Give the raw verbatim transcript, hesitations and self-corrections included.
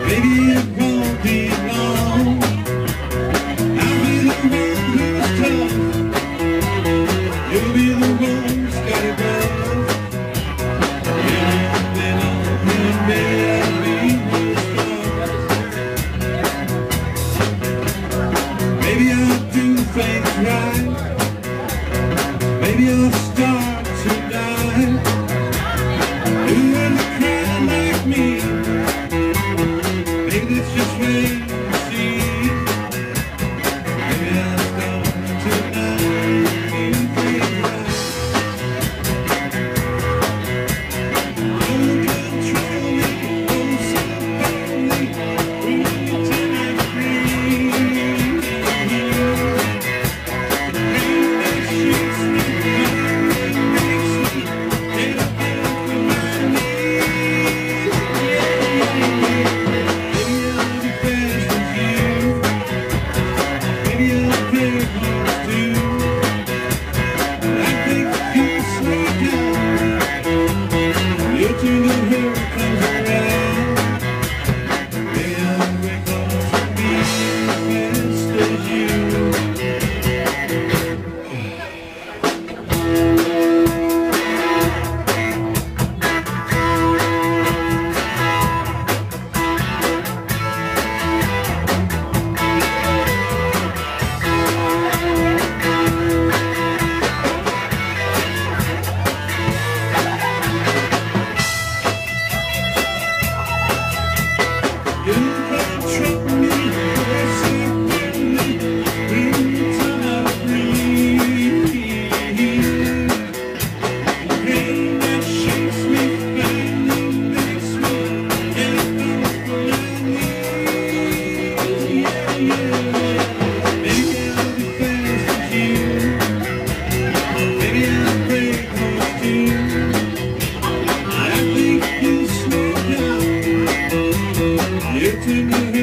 Maybe it won't be long. I'll be the one who's tough. You'll be the one who's got it done. And then on him, I'll be strong. Maybe I'll do things right. Maybe I'll start tonight. Who wouldn't cry like me? Maybe it's just wait and see. Maybe I'll start tonight. Maybe things right. Don't control me, don't support me. Bring me to my free. Rain that shakes me, fire that makes me get up off my knees. Maybe I'll be fast as you. Maybe I'll play hard too. I think you'll slow down. You'll turn the hurricanes around. Maybe I'll break off and be as fast as you. You control me, persecute me, bring me to my free. Rain that shakes me, fire that makes me get up off my knees. Yeah, yeah. Maybe I'll be fast as you. Maybe I'll break hearts too. I think you'll slow down. You turn your